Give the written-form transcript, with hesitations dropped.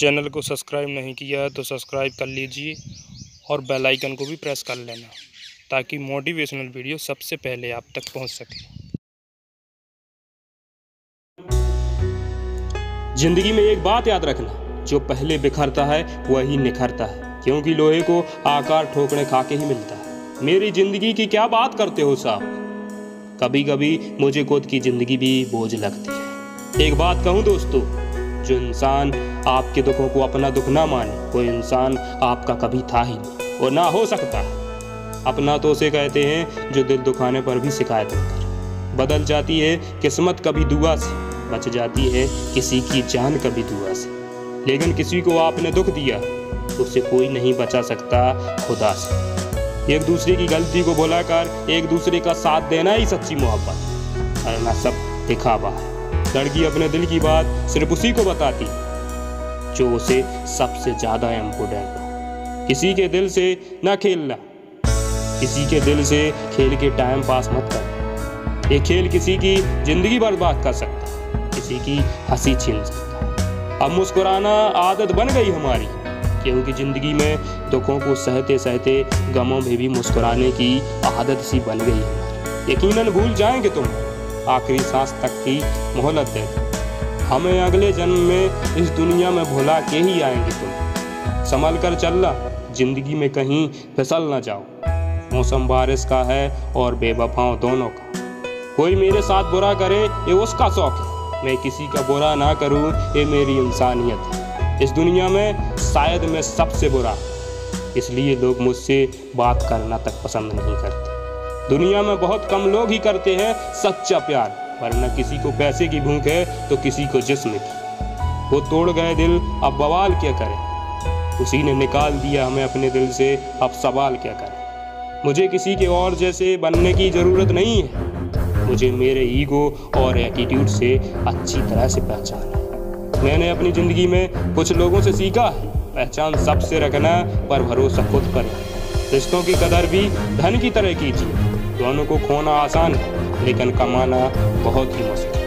Channel को subscribe नहीं किया है तो सब्सक्राइब कर लीजिए और बेल आइकन को भी प्रेस कर लेना ताकि मोटिवेशनल वीडियो सबसे पहले आप तक पहुंच सके। जिंदगी में एक बात याद रखना, जो पहले बिखरता है वही निखरता है, क्योंकि लोहे को आकार ठोकने खा के ही मिलता है। मेरी जिंदगी की क्या बात करते हो साहब, कभी कभी मुझे खुद की जिंदगी भी बोझ लगती है। एक बात कहूँ दोस्तों, जो इंसान आपके दुखों को अपना दुख ना माने वो इंसान आपका कभी था ही नहीं और ना हो सकता। अपना तो उसे कहते हैं जो दिल दुखाने पर भी शिकायत न करे। बदल जाती है किस्मत कभी दुआ से, बच जाती है किसी की जान कभी दुआ से, लेकिन किसी को आपने दुख दिया उसे कोई नहीं बचा सकता खुदा से। एक दूसरे की गलती को भुलाकर एक दूसरे का साथ देना ही सच्ची मोहब्बत, वरना सब दिखावा है। लड़की अपने दिल की बात सिर्फ उसी को बताती जो उसे सबसे ज्यादा इम्पोर्टेंट हो। किसी के दिल से ना खेलना, किसी के दिल से खेल के टाइम पास मत करना। ये खेल किसी की जिंदगी बर्बाद कर सकता, किसी की हंसी छीन सकता। अब मुस्कुराना आदत बन गई हमारी, क्योंकि जिंदगी में दुखों को सहते सहते गमों में भी मुस्कुराने की आदत सी बन गई हमारी। यकीनन भूल जाएंगे तुम, आखिरी सांस तक की मोहलत दे। हमें अगले जन्म में इस दुनिया में भुला के ही आएंगे तुम। संभल कर चलना, जिंदगी में कहीं फिसल ना जाओ। मौसम बारिश का है और बेवफाओं दोनों का। कोई मेरे साथ बुरा करे ये उसका शौक है, मैं किसी का बुरा ना करूं ये मेरी इंसानियत है। इस दुनिया में शायद मैं सबसे बुरा, इसलिए लोग मुझसे बात करना तक पसंद नहीं करते। दुनिया में बहुत कम लोग ही करते हैं सच्चा प्यार, वरना किसी को पैसे की भूख है तो किसी को जिस्म की। वो तोड़ गए दिल अब बवाल क्या करें, उसी ने निकाल दिया हमें अपने दिल से, अब सवाल क्या करें। मुझे किसी के और जैसे बनने की ज़रूरत नहीं है, मुझे मेरे ईगो और एटीट्यूड से अच्छी तरह से पहचान है। मैंने अपनी ज़िंदगी में कुछ लोगों से सीखा है, पहचान सबसे रखना पर भरोसा खुद पर है। रिश्तों की कदर भी धन की तरह कीजिए, दोनों को खोना आसान है लेकिन कमाना बहुत ही मुश्किल।